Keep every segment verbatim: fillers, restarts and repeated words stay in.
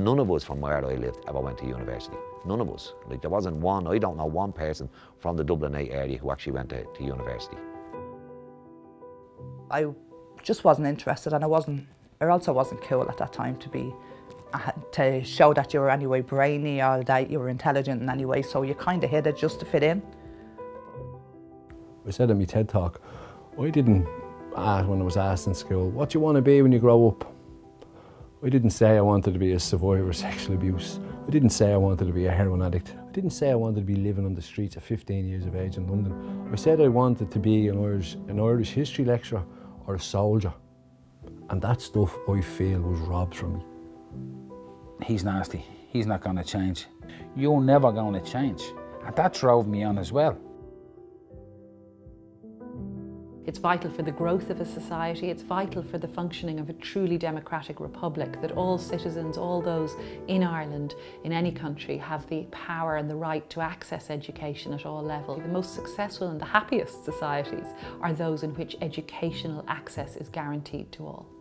none of us from where I lived ever went to university. None of us. Like, there wasn't one, I don't know one person from the Dublin eight area who actually went to, to university. I just wasn't interested, and I wasn't, or also wasn't cool at that time to be, uh, to show that you were anyway brainy or that you were intelligent in any way, so you kind of hid it just to fit in. I said in my TED talk, I didn't ask when I was asked in school, what do you want to be when you grow up? I didn't say I wanted to be a survivor of sexual abuse. I didn't say I wanted to be a heroin addict. I didn't say I wanted to be living on the streets at fifteen years of age in London. I said I wanted to be an Irish, an Irish history lecturer or a soldier. And that stuff I feel was robbed from me. He's nasty. He's not going to change. You're never going to change. And that drove me on as well. It's vital for the growth of a society, it's vital for the functioning of a truly democratic republic that all citizens, all those in Ireland, in any country, have the power and the right to access education at all levels. The most successful and the happiest societies are those in which educational access is guaranteed to all.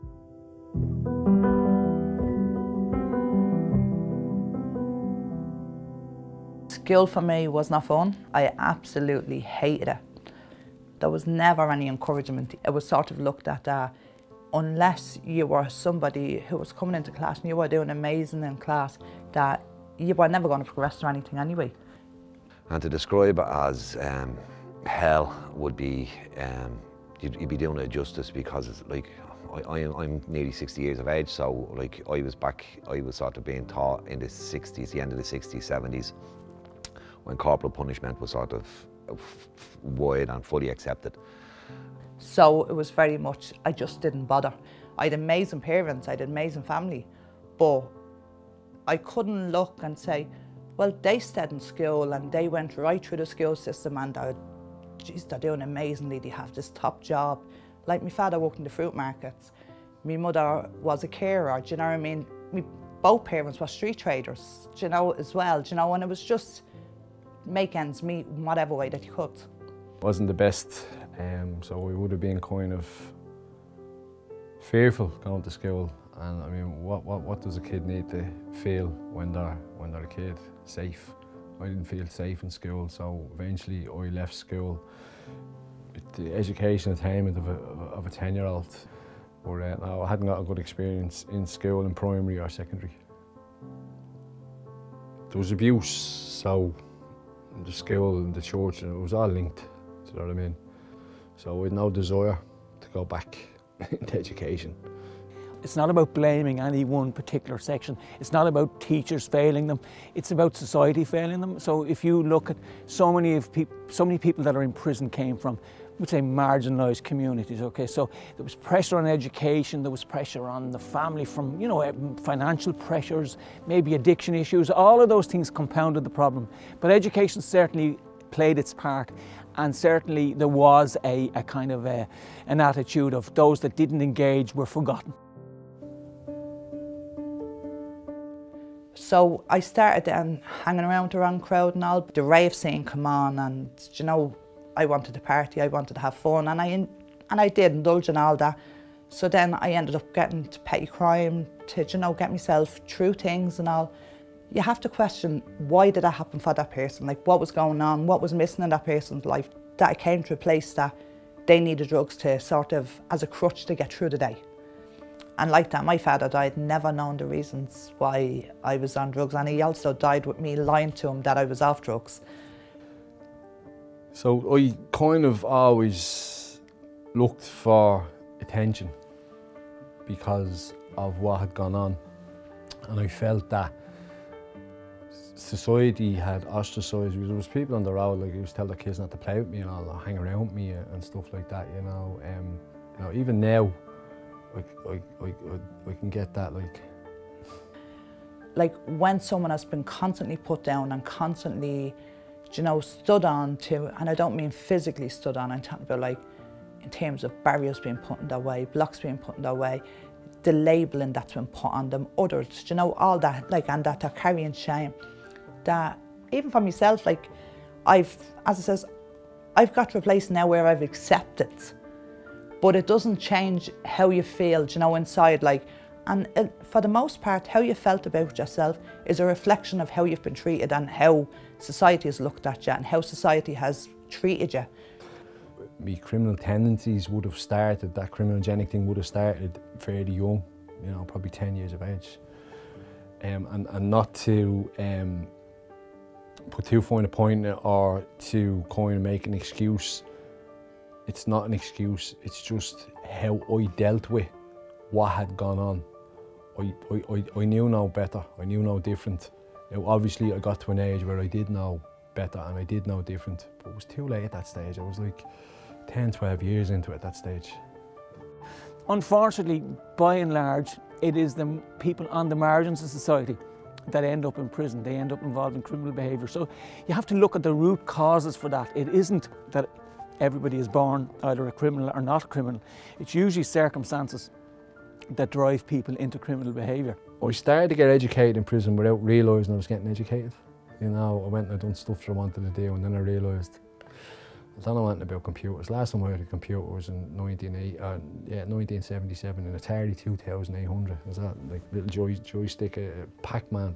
School for me was not fun. I absolutely hated it. There was never any encouragement. It was sort of looked at uh, unless you were somebody who was coming into class and you were doing amazing in class, that you were never going to progress or anything anyway. And to describe it as um, hell would be, um, you'd, you'd be doing it justice, because it's like, I, I, I'm nearly sixty years of age, so like I was back, I was sort of being taught in the sixties, the end of the sixties, seventies, when corporal punishment was sort of wide and fully accepted. So it was very much, I just didn't bother. I had amazing parents, I had an amazing family, but I couldn't look and say, well, they stayed in school and they went right through the school system and they're, geez, they're doing amazingly, they have this top job. Like my father worked in the fruit markets, my mother was a carer, do you know what I mean? My, both parents were street traders, do you know, as well, do you know, and it was just, make ends meet in whatever way that you could. Wasn't the best, um, so we would have been kind of fearful going to school. And I mean, what, what, what does a kid need to feel when they're, when they're a kid? Safe. I didn't feel safe in school, so eventually I left school with the education attainment of a, of a ten year old. But uh, no, I hadn't got a good experience in school, in primary or secondary. There was abuse, so the school and the church, and it was all linked, do you know what I mean? So we had no desire to go back into education. It's not about blaming any one particular section. It's not about teachers failing them. It's about society failing them. So if you look at so many of people, so many people that are in prison came from, I would say, marginalised communities. Okay, so there was pressure on education. There was pressure on the family from, you know, financial pressures, maybe addiction issues. All of those things compounded the problem. But education certainly played its part. And certainly there was a, a kind of a, an attitude of those that didn't engage were forgotten. So I started then hanging around with the wrong crowd and all. The rave scene come on, and you know, I wanted to party, I wanted to have fun, and I and I did indulge in all that. So then I ended up getting to petty crime, to you know, get myself through things and all. You have to question, why did that happen for that person? Like, what was going on? What was missing in that person's life? That I came to a place that they needed drugs to sort of, as a crutch to get through the day. And like that, my father died, never known the reasons why I was on drugs, and he also died with me lying to him that I was off drugs. So I kind of always looked for attention because of what had gone on, and I felt that society had ostracised me. There was people on the road, like, who used to tell their kids not to play with me and all, or hang around with me and stuff like that, you know. Um, you know, even now, I, I, I, I can get that, like. Like, when someone has been constantly put down and constantly, you know, stood on to, and I don't mean physically stood on, I'm talking about like in terms of barriers being put in their way, blocks being put in their way, the labelling that's been put on them, others, you know, all that, like, and that they're carrying shame. That, even for myself, like, I've, as I says, I've got to a place now where I've accepted, but it doesn't change how you feel, you know, inside, like, And it, for the most part, how you felt about yourself is a reflection of how you've been treated and how society has looked at you and how society has treated you. My criminal tendencies would have started, that criminogenic thing would have started fairly young, you know, probably ten years of age. Um, and, and not to um, put too fine a point in it or to kind of make an excuse. It's not an excuse, it's just how I dealt with what had gone on. I, I, I knew no better, I knew no different. Now, obviously I got to an age where I did know better and I did know different, but it was too late at that stage. I was like ten, twelve years into it at that stage. Unfortunately, by and large, it is the people on the margins of society that end up in prison. They end up involved in criminal behaviour. So you have to look at the root causes for that. It isn't that everybody is born either a criminal or not a criminal. It's usually circumstances that drive people into criminal behaviour. I started to get educated in prison without realising I was getting educated. You know, I went and I done stuff that I wanted to do, and then I realised I don't know anything about computers. Last time I had a computer was in nineteen eighty, uh, yeah, nineteen seventy-seven in Atari two thousand eight hundred. Was that like little joy, joystick, uh, Pac-Man?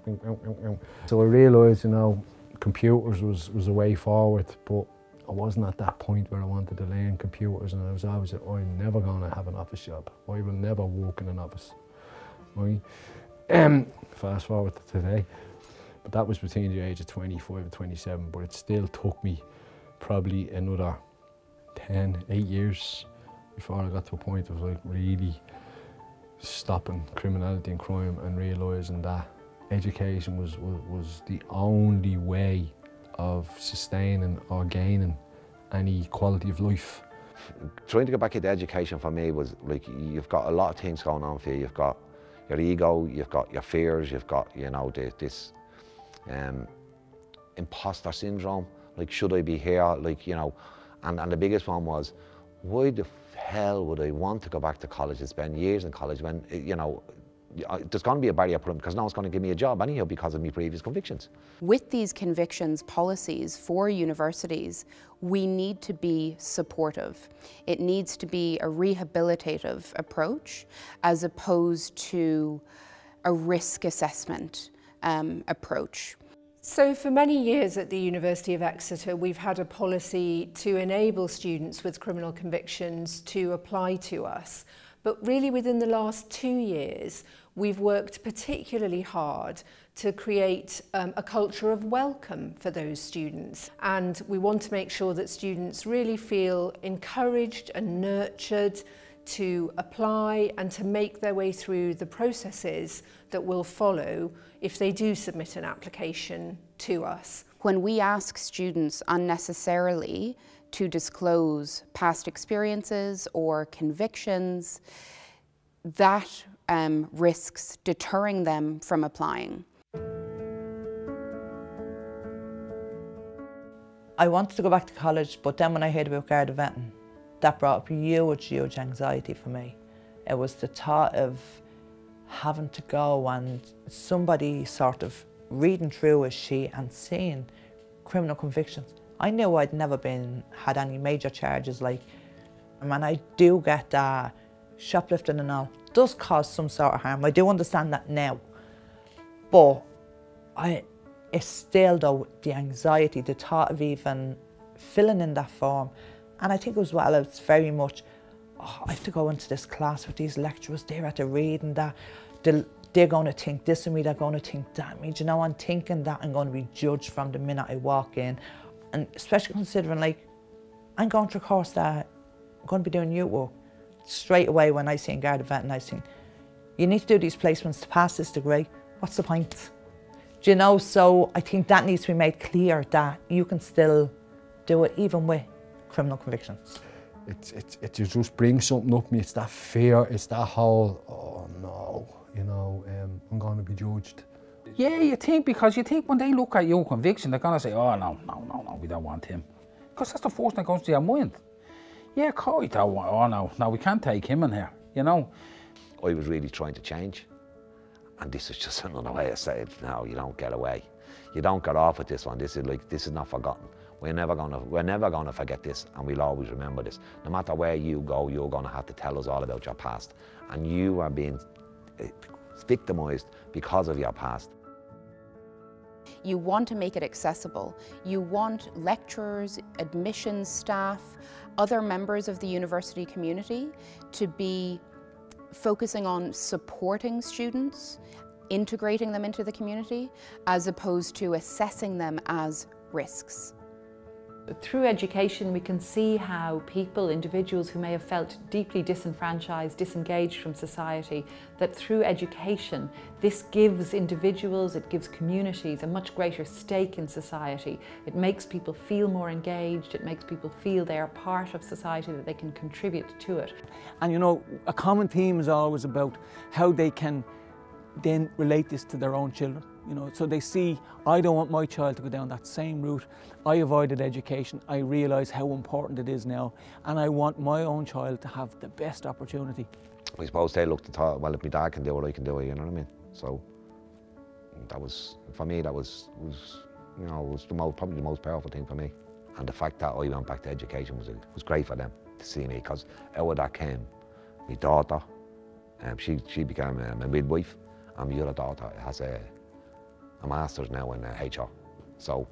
So I realised, you know, computers was was a way forward, but I wasn't at that point where I wanted to learn computers, and I was always like, I'm never going to have an office job. I will never work in an office. Right? Um, fast forward to today. But that was between the age of twenty-five and twenty-seven, but it still took me probably another ten, eight years before I got to a point of like really stopping criminality and crime and realising that education was, was, was the only way of sustaining or gaining any quality of life. Trying to get back into education for me was like, you've got a lot of things going on for you. You've got your ego, you've got your fears, you've got, you know, the, this um, imposter syndrome. Like, should I be here? Like, you know, and, and the biggest one was, why the hell would I want to go back to college and spend years in college when, you know, there's going to be a barrier put in because no one's going to give me a job anyhow because of my previous convictions. With these convictions policies for universities, we need to be supportive. It needs to be a rehabilitative approach as opposed to a risk assessment um, approach. So for many years at the University of Exeter, we've had a policy to enable students with criminal convictions to apply to us. But really within the last two years, we've worked particularly hard to create um, a culture of welcome for those students. And we want to make sure that students really feel encouraged and nurtured to apply and to make their way through the processes that will follow if they do submit an application to us. When we ask students unnecessarily to disclose past experiences or convictions, that um, risks deterring them from applying. I wanted to go back to college, but then when I heard about Garda Vetting, that brought up huge, huge anxiety for me. It was the thought of having to go and somebody sort of reading through a sheet and seeing criminal convictions. I knew I'd never been, had any major charges, like, and I do get that shoplifting and all does cause some sort of harm. I do understand that now. But I, it's still though, the anxiety, the thought of even filling in that form. And I think as well, it's very much, oh, I have to go into this class with these lecturers, they're at the reading that, they're, they're going to think this of me, they're going to think that of me. Do you know, I'm thinking that I'm going to be judged from the minute I walk in. And especially considering, like, I'm going through a course that I'm going to be doing youth work. Straight away when I see Garda Vetting, I think, you need to do these placements to pass this degree. What's the point? Do you know, so I think that needs to be made clear that you can still do it even with criminal convictions. It's, it's, it just brings something up me. It's that fear, it's that whole, oh no, you know, um, I'm going to be judged. Yeah, you think, because you think when they look at your conviction, they're going to say, oh no, no, no, no, we don't want him. Because that's the first thing that goes to your mind. Yeah, Corey, oh no, no, we can't take him in here, you know. I was really trying to change. And this is just another way I said, no, you don't get away. You don't get off with this one. This is like, this is not forgotten. We're never gonna, we're never gonna forget this, and we'll always remember this. No matter where you go, you're gonna have to tell us all about your past. And you are being victimised because of your past. You want to make it accessible. You want lecturers, admissions staff, other members of the university community to be focusing on supporting students, integrating them into the community, as opposed to assessing them as risks. Through education, we can see how people, individuals who may have felt deeply disenfranchised, disengaged from society, that through education, this gives individuals, it gives communities a much greater stake in society. It makes people feel more engaged, it makes people feel they are part of society, that they can contribute to it. And you know, a common theme is always about how they can then relate this to their own children. You know, so they see, I don't want my child to go down that same route. I avoided education. I realise how important it is now, and I want my own child to have the best opportunity. I suppose they looked at thought, well, if my dad can do it, I can do it. You know what I mean? So that was, for me, that was, was you know, was the most, probably the most powerful thing for me. And the fact that I went back to education was was great for them to see me, because out of that came my daughter. Um, she she became um, a midwife, and my other daughter has a. a master's now in uh, H R. So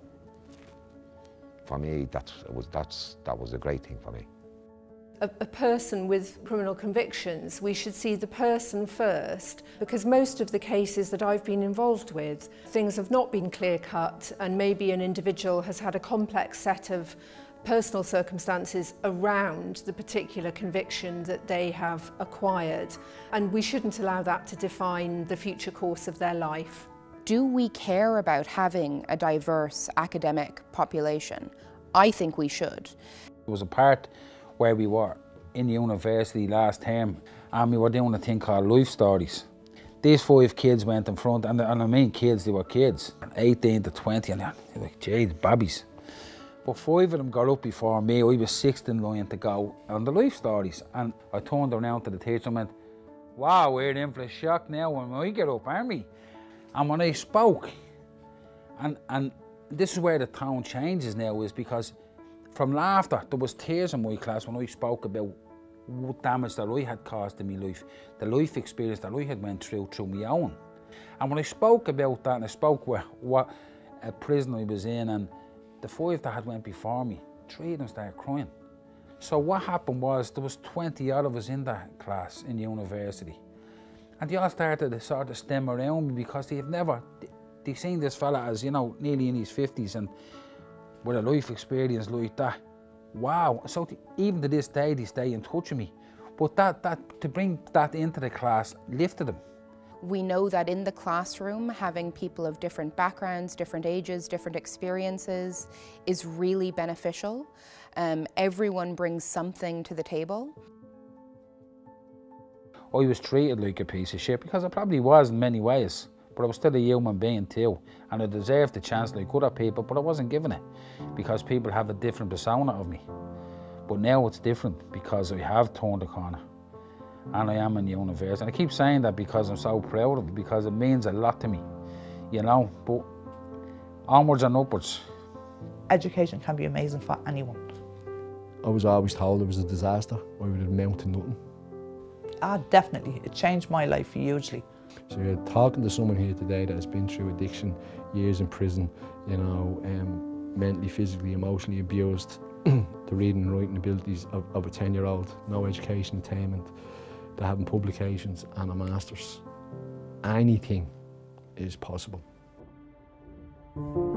for me, that's, it was, that's, that was a great thing for me. A, a person with criminal convictions, we should see the person first, because most of the cases that I've been involved with, things have not been clear-cut, and maybe an individual has had a complex set of personal circumstances around the particular conviction that they have acquired, and we shouldn't allow that to define the future course of their life. Do we care about having a diverse academic population? I think we should. There was a part where we were in the university last term, and we were doing a thing called Life Stories. These five kids went in front, and, and I mean kids, they were kids, eighteen to twenty, and they're like, gee, babbies. But five of them got up before me. I was sixth in line to go on the Life Stories, and I turned around to the teacher and went, wow, we're in for a shock now when we get up, aren't we? And when I spoke, and, and this is where the tone changes now, is because from laughter, there was tears in my class when I spoke about what damage that I had caused in my life, the life experience that I had went through through my own. And when I spoke about that, and I spoke with what a prison I was in, and the five that had went before me, three of them started crying. So what happened was, there was twenty odd of us in that class in university. And they all started to sort of stem around me, because they've never, they've seen this fella as, you know, nearly in his fifties and with a life experience like that. Wow. So to, even to this day, they stay in touch with me. But that, that, to bring that into the class lifted them. We know that in the classroom, having people of different backgrounds, different ages, different experiences is really beneficial. Um, everyone brings something to the table. I was treated like a piece of shit, because I probably was in many ways, but I was still a human being too, and I deserved the chance like other people, but I wasn't given it, because people have a different persona of me. But now it's different, because I have turned the corner, and I am in the university. And I keep saying that because I'm so proud of it, because it means a lot to me, you know, but onwards and upwards. Education can be amazing for anyone. I was always told it was a disaster. I would amount to nothing. Ah, definitely. It changed my life hugely. So you're talking to someone here today that has been through addiction, years in prison, you know, um, mentally, physically, emotionally abused, the reading and writing abilities of, of a ten-year-old, no education attainment, they're having publications and a master's. Anything is possible.